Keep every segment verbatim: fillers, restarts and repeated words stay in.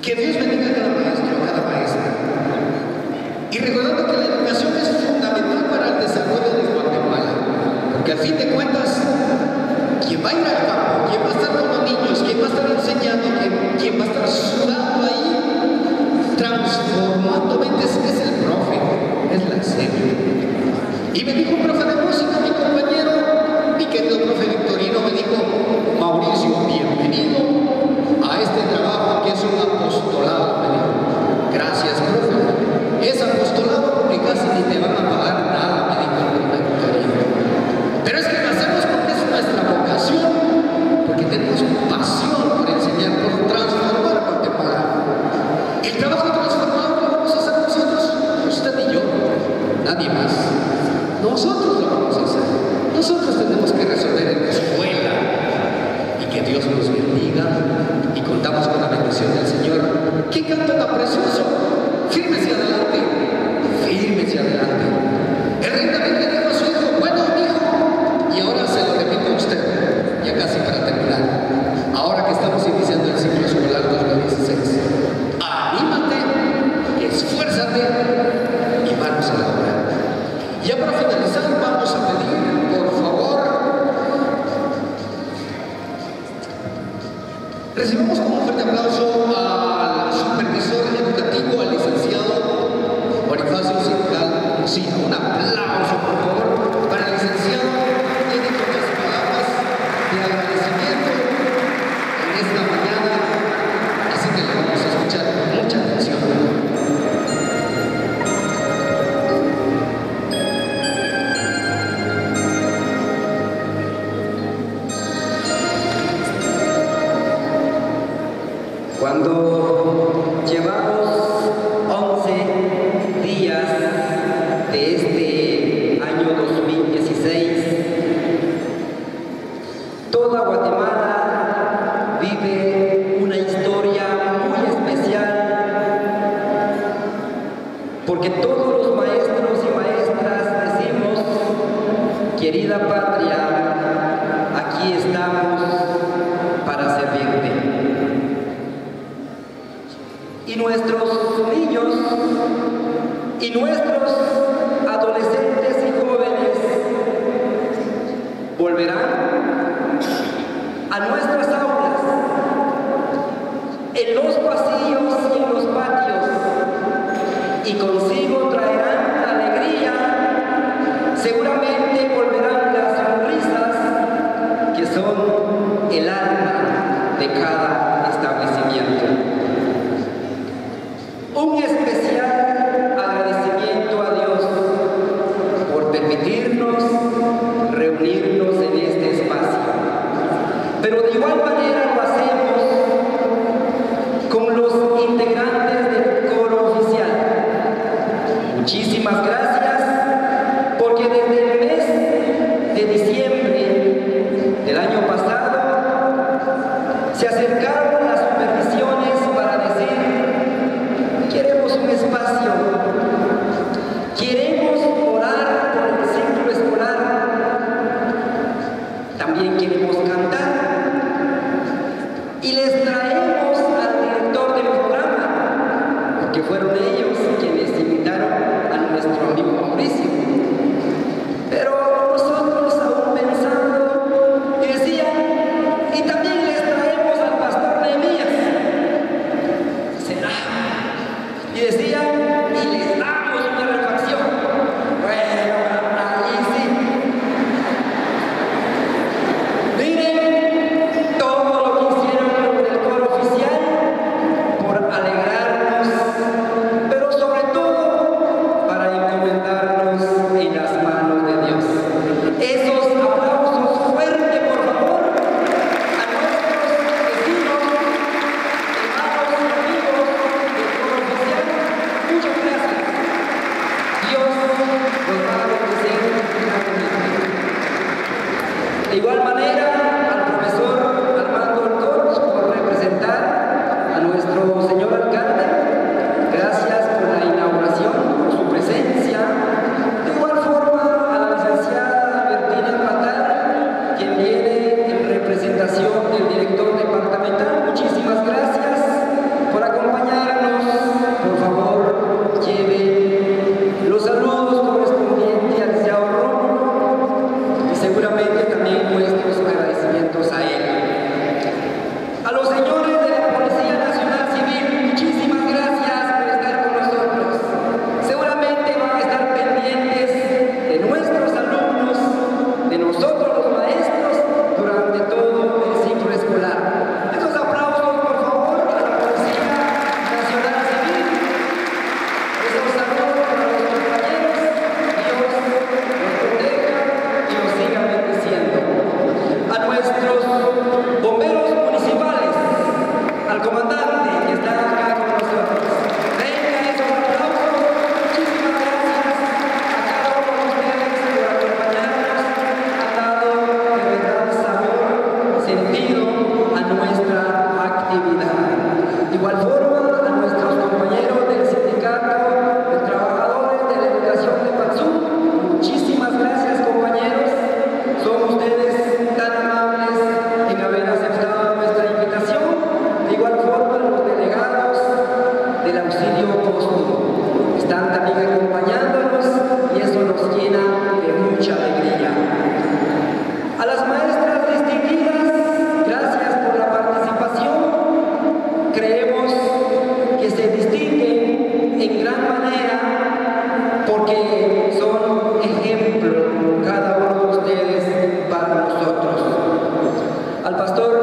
Que Dios bendiga a cada maestro, a cada maestra. Y recordando que la educación es fundamental para el desarrollo de Guatemala, porque al fin de cuentas, quien va a ir al campo, quien va a estar con los niños, quien va a estar enseñando, quien, quien va a estar sudando ahí, transformando mentes, es el profe, es la serie. Y me dijo un profe de música, mi compañero, mi querido profe Victorino, me dijo: Mauricio, bienvenido a este trabajo que es un apostolado. Me dijo: gracias, profe. Es apostolado porque casi ni te van a pagar nada, me dijo el profe Victorino. Pero es que lo hacemos porque es nuestra vocación, porque tenemos pasión por enseñar, por transformar Guatemala. El trabajo transformador lo vamos a hacer nosotros, usted y yo, nadie más. Nosotros lo vamos a hacer. Nosotros tenemos que resolver en la escuela. Y que Dios nos bendiga. Y contamos con la bendición del Señor. ¡Qué canto tan precioso! Fírmese adelante. Fírmese adelante. El rey David le dijo a su hijo: bueno, hijo. Y ahora se lo repito a usted. Ya casi para terminar. Ahora que estamos iniciando el ciclo escolar dos mil dieciséis. Anímate, esfuérzate y manos a la obra. Ya para finalizar, vamos a pedir, por favor, recibamos con un fuerte aplauso al supervisor educativo, al licenciado Bonifacio Sincal. Sí, un aplauso, por favor, para el licenciado. Tiene muchas palabras de agradecimiento en esta mañana, así que le vamos a escuchar con mucha atención. Cuando llevamos once días de este año dos mil dieciséis, toda Guatemala vive una historia muy especial, porque todos los maestros y maestras decimos: querida patria, aquí estamos para servirte. Y nuestros niños y nuestros adolescentes y jóvenes volverán a nuestras aulas, en los pasillos y en los patios, y consigo traerán la alegría. Seguramente volverán las sonrisas que son el alma de cada establecimiento. Un especial agradecimiento a Dios por permitirnos reunirnos en este espacio. Pero de igual manera lo hacemos con los integrantes del coro oficial. Muchísimas gracias, porque desde el mes de diciembre del año pasado se acercaron las supervisiones para decir: queremos un espacio, queremos orar por el ciclo escolar, también queremos cantar, y les traemos al director del programa, porque fueron ellos quienes invitaron a nuestro amigo Mauricio. Pero nosotros, aún pensando, decían: y también les traemos al pastor Ney.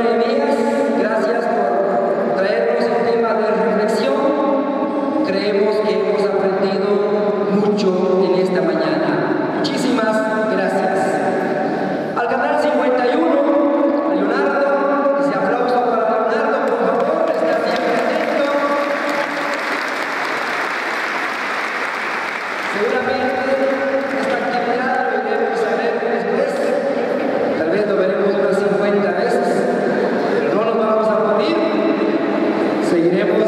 Nehemías, gracias por traernos el tema de reflexión. Creemos que hemos aprendido mucho en esta mañana. Muchísimas gracias. Al canal cincuenta y uno, Leonardo, ese aplauso para Leonardo, por favor, está siempre atento. Seguramente esta actividad lo iremos a ver después. Tal vez lo veremos unas cincuenta veces, pero no nos vamos a morir. Seguiremos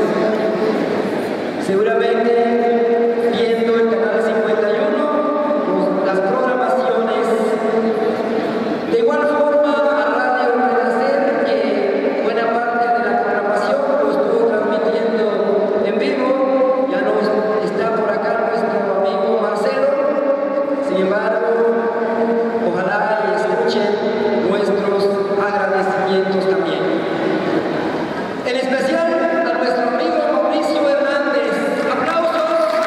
seguramente viendo el canal cincuenta y uno, las programaciones. De igual forma, a Radio Renacer, que buena parte de la programación lo estuvo transmitiendo en vivo. Ya no está por acá nuestro amigo Marcelo. Sin embargo, ojalá y escuchen nuestros agradecimientos también. En especial a nuestro amigo Mauricio Hernández. Aplausos, por favor.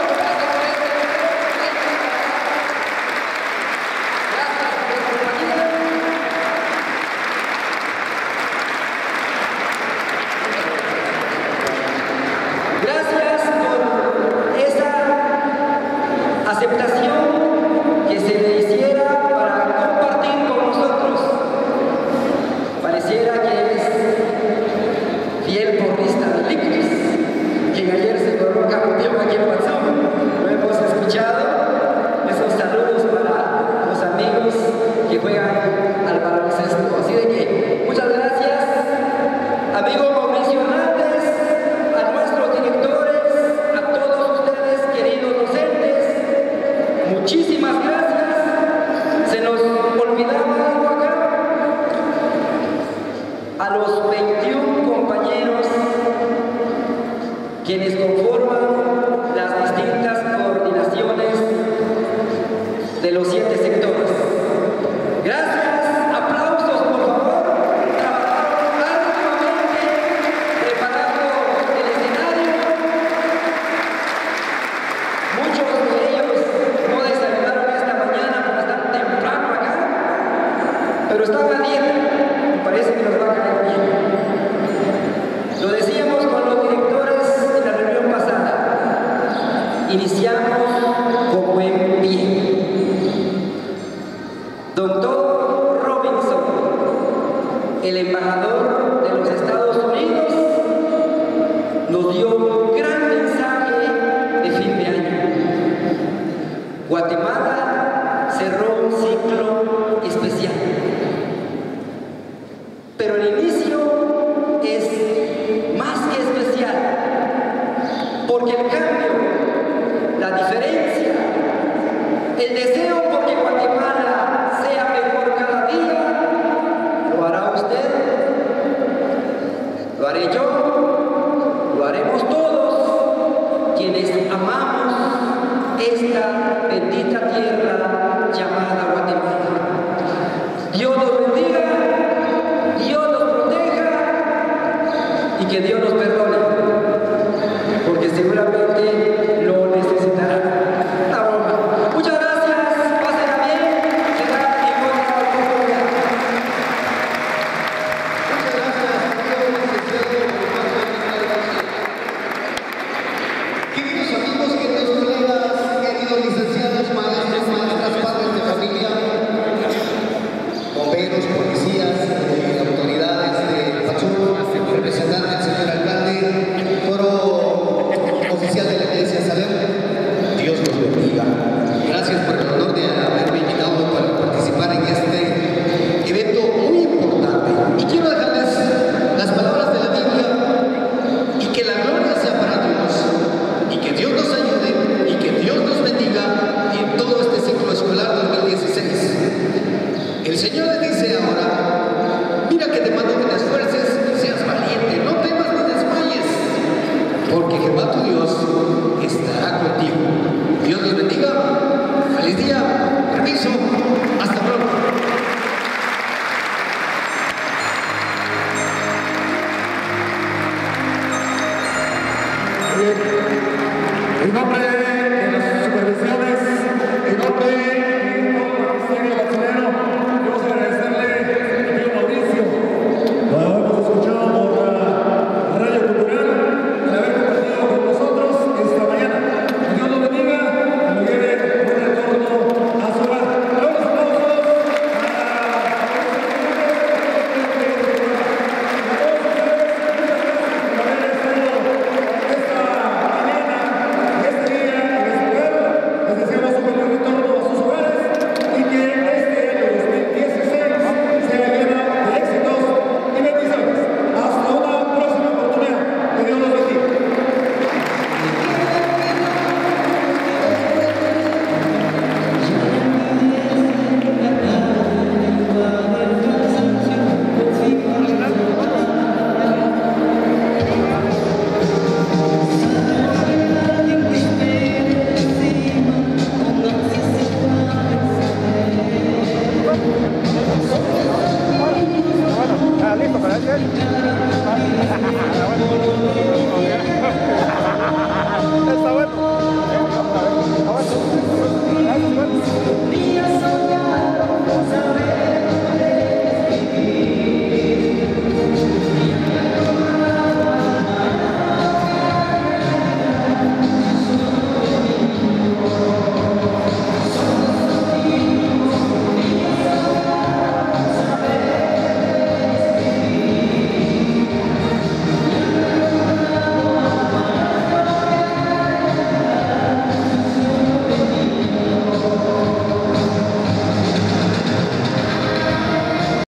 Gracias por su compañía. Gracias por esa aceptación que se le hiciera para compartir con nosotros. Pareciera que es fiel porrista de Lictus, quien ayer se coronó campeón aquí en WhatsApp. Lo hemos escuchado. Esos saludos para los amigos que juegan al baloncesto. Así de que muchas gracias, amigo Mauricio Hernández, a nuestros directores, a todos ustedes, queridos docentes. Muchísimas gracias. Se nos olvidaba algo acá. A los veintiún compañeros quienes conforman las distintas coordinaciones de los siete sectores. Gracias, aplausos por favor. Trabajaron arduamente preparando el escenario. Muchos de ellos no desayunaron esta mañana porque están temprano acá, pero están a dieta. Me parece que nos va a caer bien. Lo decíamos con los directores en la reunión pasada. Iniciamos con buen pie. Doctor Robinson, el embajador de los Estados Unidos, nos dio un gran mensaje de fin de año. Guatemala cerró un ciclo especial. Pero el inicio es más que especial, porque el cambio, la diferencia, el deseo porque Guatemala sea mejor cada día, lo hará usted, lo haré yo, lo haremos todos quienes amamos esta bendita tierra llamada Guatemala. Dios nos bendiga, Dios nos proteja y que Dios nos perdone, porque seguramente lo necesitará. Una broma. Muchas gracias, pásenla bien, será en otra oportunidad. Muchas gracias, amigo licenciado. Queridos amigos, queridos colegas, queridos licenciados, maestros, maestras, padres de familia, bomberos, policías, eh, autoridades de Pachul, representante del señor alcalde, foro oficial de la iglesia Salem, Dios los bendiga. Gracias por el honor de haberme invitado para participar en este evento muy importante. Y quiero dejarles las palabras de la Biblia y que la gloria sea para Dios y que Dios nos ayude y que Dios nos bendiga en todo este ciclo escolar dos mil dieciséis. El Señor le dice ahora: mira que te mando que te esfuerces y seas valiente, no temas ni desmayes, porque Jehová tu Dios estará contigo. Dios los bendiga. Feliz día. Permiso. Hasta pronto. En nombre de las supervisiones, en nombre de todo el Ministerio Bachelero, vamos a agradecerle al tío Mauricio foto para él. Está bueno. Está bueno.